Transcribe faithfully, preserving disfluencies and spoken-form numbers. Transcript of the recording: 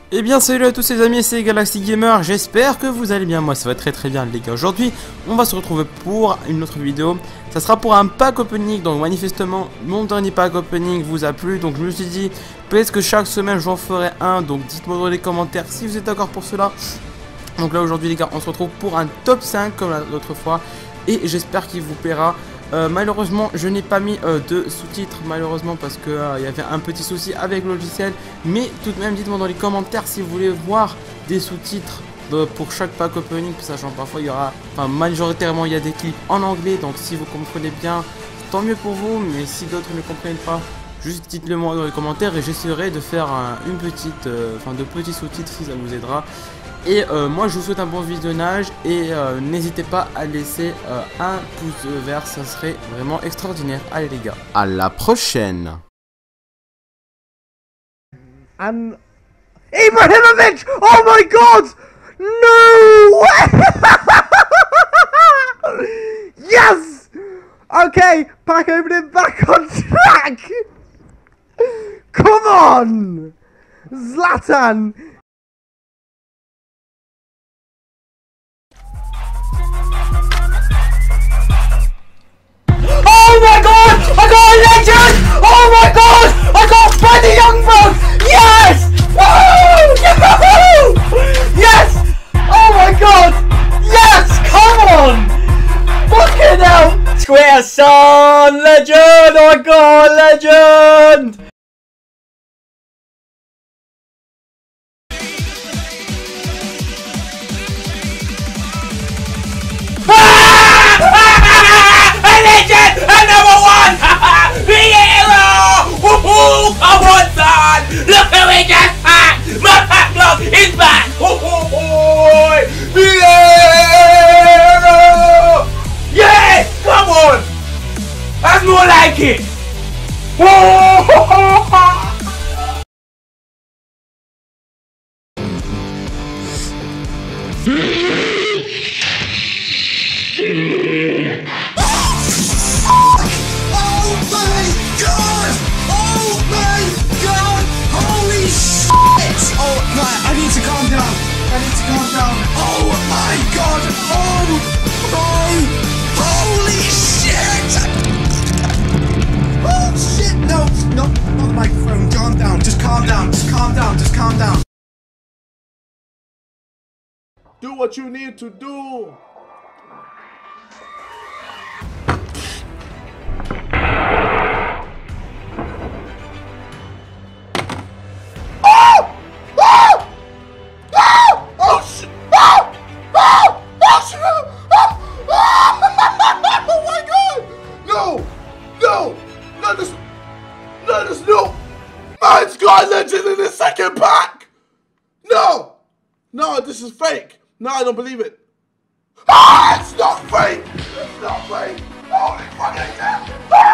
Eh bien salut à tous les amis, c'est Galaxy Gamer, j'espère que vous allez bien, moi ça va très très bien les gars. Aujourd'hui on va se retrouver pour une autre vidéo, ça sera pour un pack opening, donc manifestement mon dernier pack opening vous a plu. Donc je me suis dit peut-être que chaque semaine j'en ferai un, donc dites-moi dans les commentaires si vous êtes d'accord pour cela. Donc là aujourd'hui les gars on se retrouve pour un top cinq comme l'autre fois et j'espère qu'il vous plaira. Euh, malheureusement je n'ai pas mis euh, de sous-titres malheureusement parce que euh, il y avait un petit souci avec le logiciel, mais tout de même dites-moi dans les commentaires si vous voulez voir des sous-titres de, pour chaque pack opening, sachant parfois il y aura, enfin majoritairement il y a des clips en anglais, donc si vous comprenez bien tant mieux pour vous, mais si d'autres ne comprennent pas juste dites-le moi dans les commentaires et j'essaierai de faire un, une petite, euh, enfin de petits sous-titres si ça vous aidera. Et euh, moi je vous souhaite un bon visionnage et euh, n'hésitez pas à laisser euh, un pouce vert, ça serait vraiment extraordinaire. Allez les gars, à la prochaine. And Ibrahimovic! Oh my god! No way! Yes! Okay, pack opening back on track! Come on! Zlatan! Oh my god! I got a legend! Oh my god! I got Freddie Youngberg! Yes! Woo! Yahoo! Yes! Oh my god! Yes! Come on! Fucking hell! Twitter son! Legend! Oh my god! Legend! I want that! Look who we just had! My pack block is back! Oh, oh, oh. Yeah! Yes! Come on! That's more like it! Oh, oh, oh, oh. I need to calm down. I need to calm down. Oh my god. Oh. Oh. Holy shit. Oh shit. No. No. Not the microphone. Calm down. Just calm down. Just calm down. Just calm down. Do what you need to do. Mine's got a legend in the second pack! No! No, this is fake. No, I don't believe it. Ah, it's not fake! It's not fake! Holy fucking shit! Ah!